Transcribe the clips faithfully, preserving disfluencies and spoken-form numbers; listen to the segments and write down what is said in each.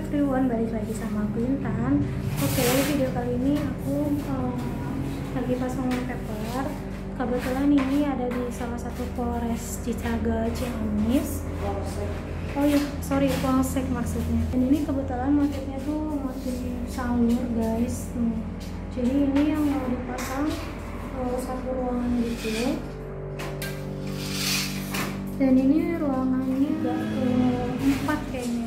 everyone, balik lagi sama aku Intan. Oke, video kali ini aku um, lagi pasang wallpaper. Kebetulan ini ada di salah satu Polres Cicaga Ciamis. Oh iya, sorry, Polsek maksudnya. Dan ini kebetulan motifnya tuh motif salur guys. Tuh. Jadi ini yang mau dipasang uh, satu ruangan gitu. Dan ini ruangannya udah keempat kayaknya.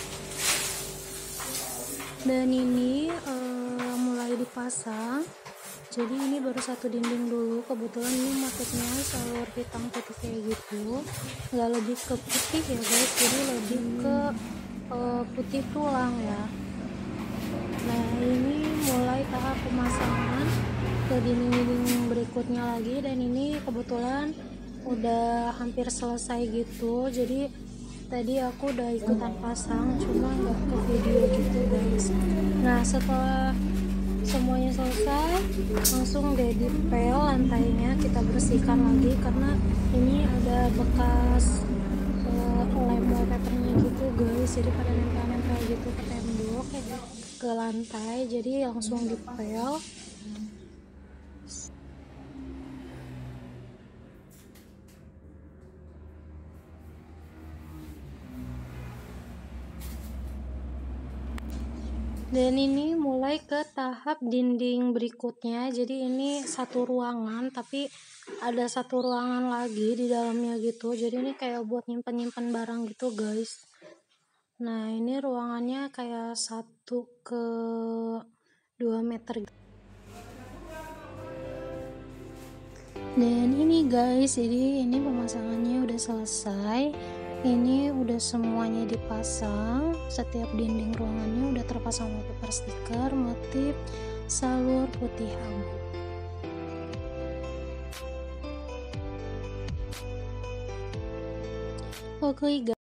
Dan ini uh, mulai dipasang. Jadi ini baru satu dinding dulu. Kebetulan ini motifnya salur hitam putih kayak gitu, nggak lebih ke putih ya guys, jadi lebih ke uh, putih tulang ya. Nah ini mulai tahap pemasangan ke dinding-dinding berikutnya lagi. Dan ini kebetulan udah hampir selesai gitu. Jadi tadi aku udah ikutan pasang, cuma nggak ke video gitu guys. Nah setelah semuanya selesai, langsung deh dipel lantainya, kita bersihkan lagi karena ini ada bekas uh, lem wallpapernya gitu guys, jadi pada nempel-nempel gitu ke tembok ke lantai, jadi langsung dipel. Dan ini mulai ke tahap dinding berikutnya. Jadi ini satu ruangan, tapi ada satu ruangan lagi di dalamnya gitu. Jadi ini kayak buat nyimpen-nyimpen barang gitu guys. Nah ini ruangannya kayak satu ke dua meter. Dan ini guys, jadi ini pemasangannya udah selesai. Ini udah semuanya dipasang, setiap dinding ruangannya udah terpasang wallpaper stiker motif salur putih abu. Oke guys.